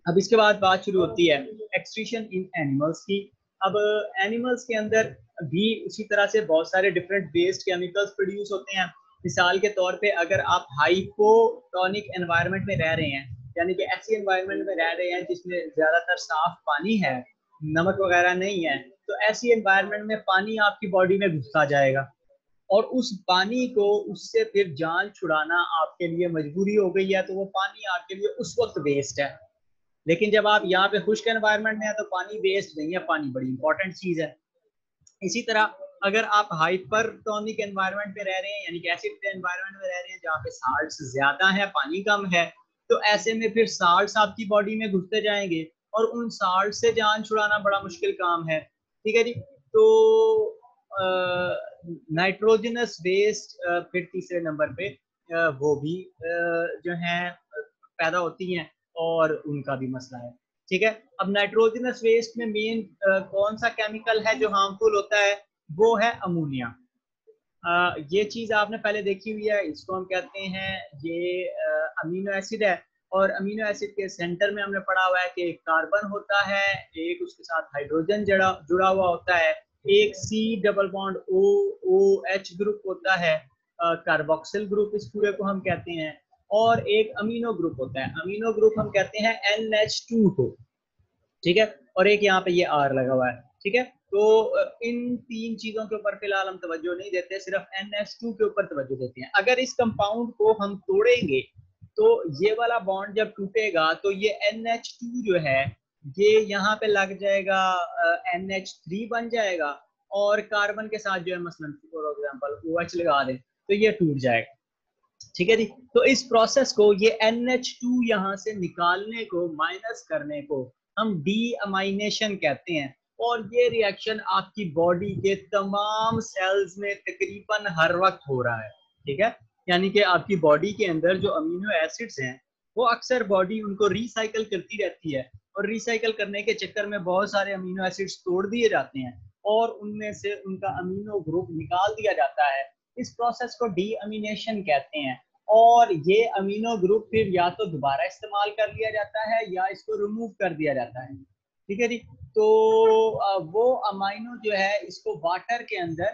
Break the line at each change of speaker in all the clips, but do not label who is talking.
अब इसके बाद बात शुरू होती है एक्सक्रीशन इन एनिमल्स की। अब एनिमल्स के अंदर भी उसी तरह से बहुत सारे डिफरेंट वेस्ट केमिकल्स प्रोड्यूस होते हैं। मिसाल के तौर पे अगर आप हाइपोटोनिक एनवायरनमेंट में रह रहे हैं, यानी कि ऐसी एनवायरनमेंट में रह रहे हैं जिसमें ज्यादातर साफ पानी है, नमक वगैरह नहीं है, तो ऐसी एनवायरनमेंट में पानी आपकी बॉडी में घुसता जाएगा और उस पानी को उससे फिर जान छुड़ाना आपके लिए मजबूरी हो गई है, तो वो पानी आपके लिए उस वक्त वेस्ट है। लेकिन जब आप यहाँ पे खुश्क एनवायरनमेंट में है तो पानी वेस्ट नहीं है, पानी बड़ी इंपॉर्टेंट चीज है। इसी तरह अगर आप हाइपरटोनिक एनवायरनमेंट में रह रहे हैं, यानी कि एसिड एनवायरनमेंट में रह रहे हैं जहाँ पे साल्ट्स ज्यादा है, पानी कम है, तो ऐसे में फिर साल्ट्स आपकी बॉडी में घुसते जाएंगे और उन साल्ट से जान छुड़ाना बड़ा मुश्किल काम है। ठीक है जी। तो नाइट्रोजनस वेस्ट फिर तीसरे नंबर पे वो भी जो है पैदा होती हैं और उनका भी मसला है। ठीक है। अब नाइट्रोजनस वेस्ट में मेन कौन सा केमिकल है जो हार्मफुल होता है, वो है अमोनिया। ये चीज आपने पहले देखी हुई है, इसको हम कहते हैं ये अमीनो एसिड है। और अमीनो एसिड के सेंटर में हमने पढ़ा हुआ है कि एक कार्बन होता है, एक उसके साथ हाइड्रोजन जुड़ा जुड़ा हुआ होता है, एक C double bond O O H group होता है, कार्बोक्सिल ग्रुप इस पूरे को हम कहते हैं, और एक अमीनो ग्रुप होता है, अमीनो ग्रुप हम कहते हैं NH2 को। ठीक है। और एक यहाँ पे ये आर लगा हुआ है। ठीक है। तो इन तीन चीजों के ऊपर फिलहाल हम तवज्जो नहीं देते, सिर्फ NH2 के ऊपर तवज्जो देते हैं। अगर इस कंपाउंड को हम तोड़ेंगे तो ये वाला बॉन्ड जब टूटेगा तो ये NH2 जो है ये यहाँ पे लग जाएगा, NH3 बन जाएगा, और कार्बन के साथ जो है मसलन फॉर एग्जाम्पल OH लगा दें तो ये टूट जाएगा। ठीक है जी। तो इस प्रोसेस को, ये NH2 यहाँ से निकालने को, माइनस करने को हम डी अमाइनेशन कहते हैं। और ये रिएक्शन आपकी बॉडी के तमाम सेल्स में तकरीबन हर वक्त हो रहा है। ठीक है। यानी कि आपकी बॉडी के अंदर जो अमीनो एसिड्स हैं वो अक्सर बॉडी उनको रिसाइकल करती रहती है, और रिसाइकल करने के चक्कर में बहुत सारे अमीनो एसिड्स तोड़ दिए जाते हैं और उनमें से उनका अमीनो ग्रुप निकाल दिया जाता है। इस प्रोसेस को डी अमीनेशन कहते हैं। और ये अमीनो ग्रुप फिर या तो दोबारा इस्तेमाल कर लिया जाता है या इसको रिमूव कर दिया जाता है। ठीक है जी। तो वो अमाइनो जो है इसको वाटर के अंदर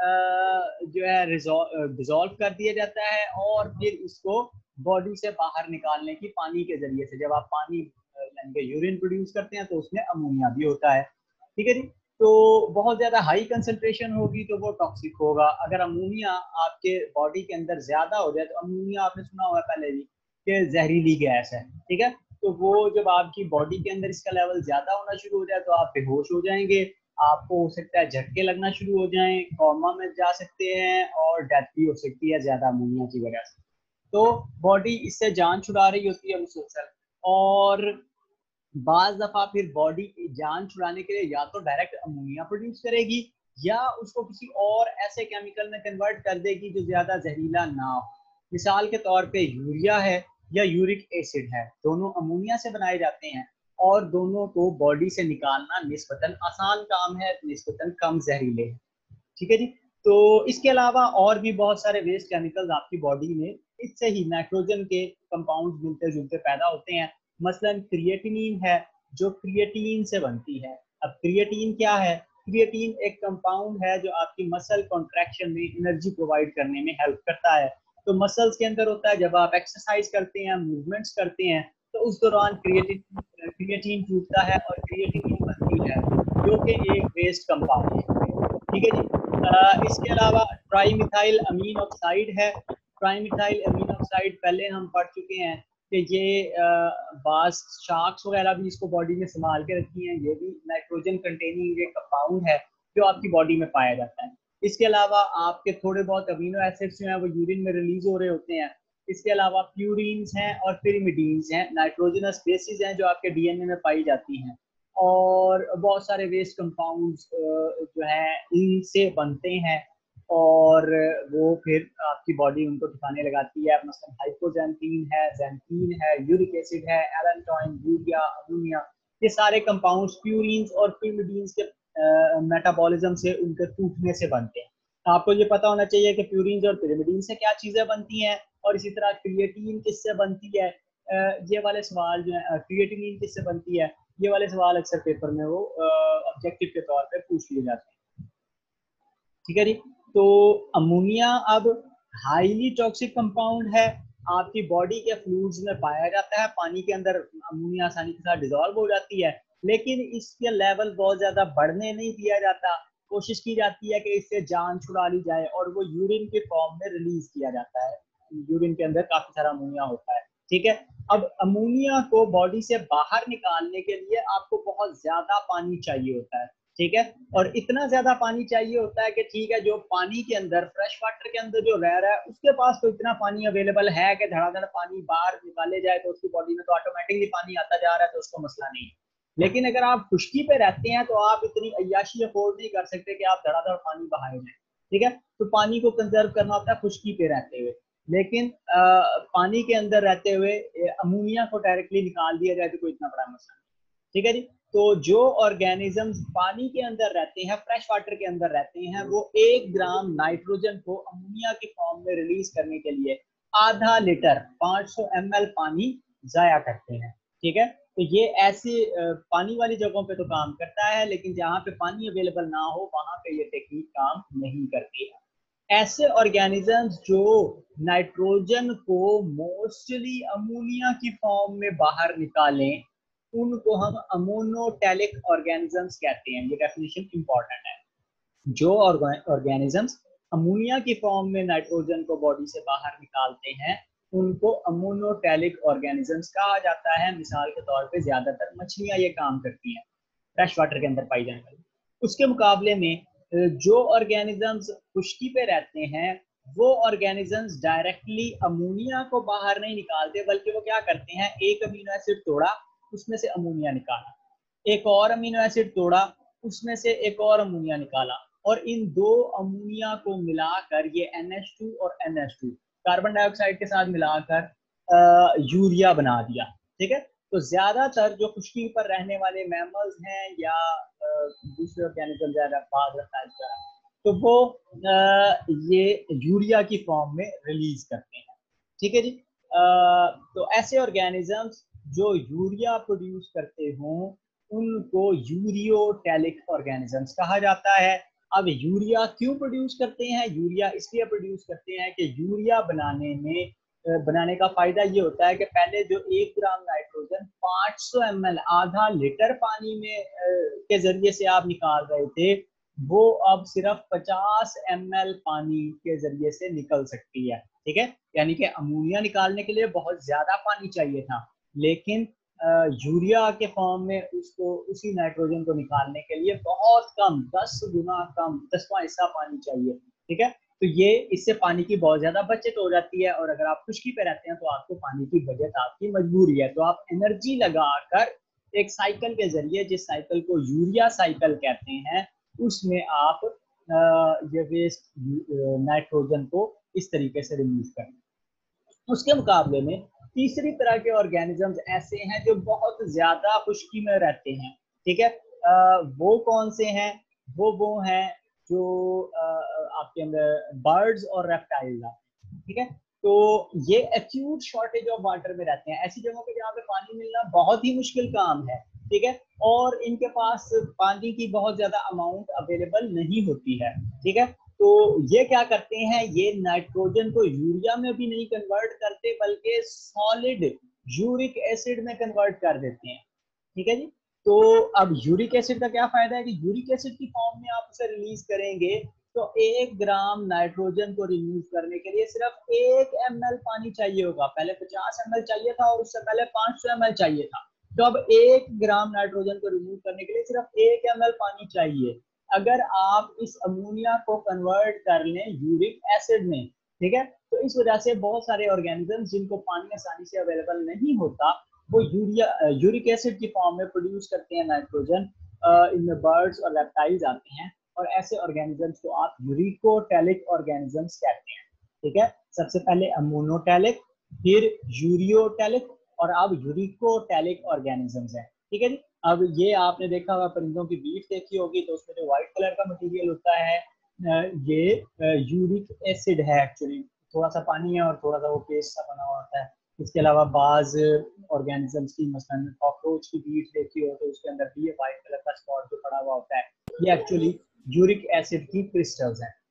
जो है डिजोल्व कर दिया जाता है, और फिर इसको बॉडी से बाहर निकालने की, पानी के जरिए से, जब आप पानी यानी कि यूरिन प्रोड्यूस करते हैं तो उसमें अमोनिया भी होता है। ठीक है जी। तो बहुत ज्यादा हाई कंसंट्रेशन होगी तो वो टॉक्सिक होगा। अगर अमोनिया आपके बॉडी के अंदर ज्यादा हो जाए, तो अमोनिया आपने सुना होगा पहले भी कि जहरीली गैस है। ठीक है। तो वो जब आपकी बॉडी के अंदर इसका लेवल ज्यादा होना शुरू हो जाए तो आप बेहोश हो जाएंगे, आपको हो सकता है झटके लगना शुरू हो जाएं, कोमा में जा सकते हैं, और डेथ भी हो सकती है ज्यादा अमोनिया की वजह से। तो बॉडी इससे जान छुड़ा रही होती है मुसलसल। और बाज दफा फिर बॉडी जान छुड़ाने के लिए या तो डायरेक्ट अमोनिया प्रोड्यूस करेगी या उसको किसी और ऐसे केमिकल में कन्वर्ट कर देगी जो ज्यादा जहरीला ना हो। मिसाल के तौर पे यूरिया है या यूरिक एसिड है, दोनों अमोनिया से बनाए जाते हैं, और दोनों को बॉडी से निकालना निस्बतन आसान काम है, निस्बतन कम जहरीले हैं। ठीक है जी। तो इसके अलावा और भी बहुत सारे वेस्ट केमिकल्स आपकी बॉडी में इससे ही नाइट्रोजन के कंपाउंड मिलते जुलते पैदा होते हैं। मसलन क्रिएटिनिन है जो क्रिएटिन से बनती है। अब क्रिएटिन क्या है? क्रिएटिन एक कंपाउंड है जो आपकी मसल कॉन्ट्रैक्शन में एनर्जी प्रोवाइड करने में हेल्प करता है। तो मसल्स के अंदर होता है, जब आप एक्सरसाइज करते हैं, मूवमेंट्स करते हैं, तो उस दौरान क्रिएटिन क्रिएटिन टूटता है और क्रिएटिनिन बनती है, जो कि एक वेस्ट कंपाउंड है। ठीक है जी। इसके अलावा ट्राईमिथाइल अमीन ऑक्साइड है। ट्राईमिथाइल अमीन ऑक्साइड पहले हम पढ़ चुके हैं कि ये बास शार्क्स वगैरह भी इसको बॉडी में संभाल के रखती हैं। ये भी नाइट्रोजन कंटेनिंग एक कंपाउंड है जो आपकी बॉडी में पाया जाता है। इसके अलावा आपके थोड़े बहुत अमीनो एसिड्स जो हैं वो यूरिन में रिलीज हो रहे होते हैं। इसके अलावा प्यूरिन्स हैं और पिरिमिडीन्स हैं, नाइट्रोजनस बेसिस हैं जो आपके डीएनए में पाई जाती हैं। और बहुत सारे वेस्ट कंपाउंड्स जो है इनसे बनते हैं, और वो फिर आपकी बॉडी उनको ठिकाने लगाती है। मसलन हाइपोजेंटीन है, जेंटीन है, यूरिक एसिड है, एलेंटोइन, यूरिया, अमोनिया, ये सारे कंपाउंड्स प्यूरिन्स और पिरिमिडीन्स के मेटाबॉलिज्म से, उनके टूटने से बनते हैं। आपको ये पता होना चाहिए कि प्यूरिन्स और पिरिमिडीन से क्या चीजें बनती हैं, और इसी तरह क्रिएटिन किससे बनती है। ये वाले सवाल जो है क्रिएटिनिन किससे बनती है, ये वाले सवाल अक्सर पेपर में वो ऑब्जेक्टिव के तौर पे पूछ लिए जाते हैं। ठीक है जी। तो अमोनिया अब हाईली टॉक्सिक कंपाउंड है, आपकी बॉडी के फ्लूइड्स में पाया जाता है, पानी के अंदर अमोनिया आसानी के साथ डिजोल्व हो जाती है, लेकिन इसके लेवल बहुत ज्यादा बढ़ने नहीं दिया जाता। कोशिश की जाती है कि इससे जान छुड़ा ली जाए और वो यूरिन के फॉर्म में रिलीज किया जाता है। यूरिन के अंदर काफी सारा अमोनिया होता है। ठीक है। अब अमोनिया को बॉडी से बाहर निकालने के लिए आपको बहुत ज्यादा पानी चाहिए होता है। ठीक है। और इतना ज्यादा पानी चाहिए होता है कि ठीक है, जो पानी के अंदर फ्रेश वाटर के अंदर जो रह रहा है उसके पास तो इतना पानी अवेलेबल है कि धड़ाधड़ पानी बाहर निकाले जाए तो उसकी बॉडी में तो ऑटोमेटिकली पानी आता जा रहा है, तो उसको मसला नहीं। लेकिन अगर आप खुश्की पे रहते हैं तो आप इतनी अय्याशी अफोर्ड नहीं कर सकते कि आप धड़ाधड़ पानी बहाए जाए। ठीक है। तो पानी को कंजर्व करना होता है खुश्की पे रहते हुए, लेकिन पानी के अंदर रहते हुए अमोनिया को डायरेक्टली निकाल दिया जाए तो कोई इतना बड़ा मसला नहीं। ठीक है जी। तो जो ऑर्गेनिजम्स पानी के अंदर रहते हैं, फ्रेश वाटर के अंदर रहते हैं, वो 1 ग्राम नाइट्रोजन को अमोनिया के फॉर्म में रिलीज करने के लिए आधा लीटर 500 ml पानी जाया करते हैं। ठीक है। तो ये ऐसी पानी वाली जगहों पे तो काम करता है, लेकिन जहाँ पे पानी अवेलेबल ना हो वहां पे ये टेक्निक काम नहीं करती है। ऐसे ऑर्गेनिजम्स जो नाइट्रोजन को मोस्टली अमोनिया की फॉर्म में बाहर निकालें उनको हम अमोनोटेलिक ऑर्गेनिजम्स कहते हैं। ये डेफिनेशन इंपॉर्टेंट है। जो ऑर्गेनिजम्स अमोनिया की फॉर्म में नाइट्रोजन को बॉडी से बाहर निकालते हैं उनको अमोनोटेलिक ऑर्गेनिजम्स कहा जाता है। मिसाल के तौर पे ज्यादातर मछलियां ये काम करती हैं, फ्रेश वाटर के अंदर पाई जाने वाली। उसके मुकाबले में जो ऑर्गेनिजम्स खुश्की पे रहते हैं वो ऑर्गेनिजम्स डायरेक्टली अमोनिया को बाहर नहीं निकालते, बल्कि वो क्या करते हैं, एक अमीनो एसिड तोड़ा उसमें से अमोनिया निकाला, एक और अमीनो एसिड तोड़ा उसमें से एक और अमोनिया निकाला, और इन दो अमोनिया को मिलाकर ये NH2 और NH2 कार्बन डाइऑक्साइड के साथ मिलाकर यूरिया बना दिया। ठीक है। तो ज्यादातर जो खुश्की पर रहने वाले मैमल्स हैं या दूसरे ऑर्गेनिज्म तो वो ये यूरिया की फॉर्म में रिलीज करते हैं। ठीक है जी। तो ऐसे ऑर्गेनिजम्स जो यूरिया प्रोड्यूस करते हों उनको यूरियोटेलिक ऑर्गेनिजम्स कहा जाता है। अब यूरिया क्यों प्रोड्यूस करते हैं? यूरिया इसलिए प्रोड्यूस करते हैं कि यूरिया बनाने का फायदा ये होता है कि पहले जो 1 ग्राम नाइट्रोजन 500 ml आधा लीटर पानी में के जरिए से आप निकाल रहे थे, वो अब सिर्फ 50 ml पानी के जरिए से निकल सकती है। ठीक है। यानी कि अमोनिया निकालने के लिए बहुत ज्यादा पानी चाहिए था, लेकिन यूरिया के फॉर्म में उसको उसी नाइट्रोजन को निकालने के लिए बहुत कम 10 गुना कम 10वां हिस्सा पानी चाहिए। ठीक है। तो ये इससे पानी की बहुत ज्यादा बचत हो जाती है, और अगर आप खुश्की पे रहते हैं तो आपको पानी की बचत आपकी मजबूरी है, तो आप एनर्जी लगाकर एक साइकिल के जरिए, जिस साइकिल को यूरिया साइकिल कहते हैं, उसमें आप ये वेस्ट नाइट्रोजन को इस तरीके से रिमूव करें। उसके मुकाबले में तीसरी तरह के ऑर्गेनिजम्स ऐसे हैं जो बहुत ज्यादा खुश्की में रहते हैं। ठीक है। वो कौन से हैं? वो हैं जो आपके अंदर बर्ड्स और रेप्टाइल्स आते हैं। ठीक है। तो ये एक्यूट शॉर्टेज ऑफ वाटर में रहते हैं, ऐसी जगहों पे जहाँ पे पानी मिलना बहुत ही मुश्किल काम है। ठीक है। और इनके पास पानी की बहुत ज्यादा अमाउंट अवेलेबल नहीं होती है। ठीक है। तो ये क्या करते हैं, ये नाइट्रोजन को यूरिया में भी नहीं कन्वर्ट करते बल्कि सॉलिड यूरिक एसिड में कन्वर्ट कर देते हैं। ठीक है जी। तो अब यूरिक एसिड का क्या फायदा है कि यूरिक एसिड की फॉर्म में आप उसे रिलीज करेंगे तो 1 ग्राम नाइट्रोजन को रिमूव करने के लिए सिर्फ 1 ml पानी चाहिए होगा। पहले 50 ml चाहिए था और उससे पहले 500 ml चाहिए था। तो अब 1 ग्राम नाइट्रोजन को रिमूव करने के लिए सिर्फ 1 ml पानी चाहिए। अगर आप इस अमोनिया को कन्वर्ट कर लें यूरिक एसिड में, ठीक है, तो इस वजह से बहुत सारे ऑर्गेनिजम्स जिनको पानी आसानी से अवेलेबल नहीं होता वो यूरिक एसिड की फॉर्म में प्रोड्यूस करते हैं नाइट्रोजन। इनमें बर्ड्स और रेप्टाइल्स आते हैं, और ऐसे ऑर्गेनिजम्स को आप यूरिकोटेलिक ऑर्गेनिजम्स कहते हैं। ठीक है। सबसे पहले अमोनोटेलिक, फिर यूरियोटेलिक, और अब यूरिकोटेलिक ऑर्गेनिजम्स हैं। ठीक है जी। अब ये आपने देखा होगा, परिंदों की बीट देखी होगी, तो उसमें जो व्हाइट कलर का मटेरियल होता है ये यूरिक एसिड है। एक्चुअली थोड़ा सा पानी है और थोड़ा सा वो पेस्ट सा बना हुआ होता है, इसके अलावा बाज ऑर्गेनिजम्स की मसलन कॉकरोच की बीट देखी हो तो उसके अंदर भी ये वाइट कलर का स्पॉट जो पड़ा हुआ होता है, ये एक्चुअली यूरिक एसिड की क्रिस्टल्स हैं।